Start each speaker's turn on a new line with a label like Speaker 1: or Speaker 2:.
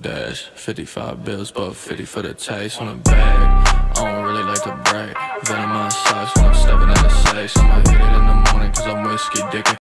Speaker 1: dash. 55 bills, but 50 for the taste on the bag. I don't really like to brag. Venom my socks when I'm stepping in the safe. I'ma hit it in the morning cause I'm whiskey dickin'.